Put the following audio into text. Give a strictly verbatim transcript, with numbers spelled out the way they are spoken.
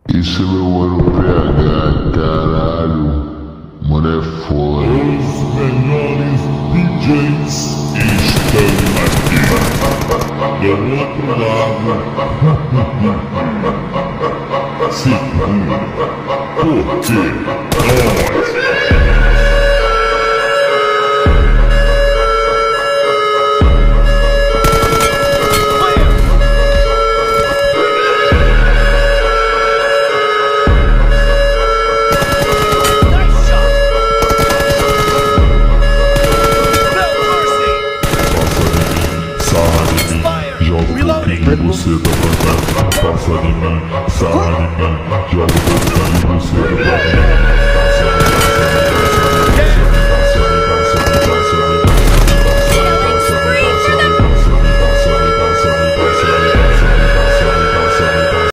Isso é meu mano P H, caralho. Mano é foda. Os melhores D Js estão aqui. Do outro lado. Segura. Porque nós. Você tá pra cá, passa de mim, sai de mim, joga o pouquinho, você tá pra mim.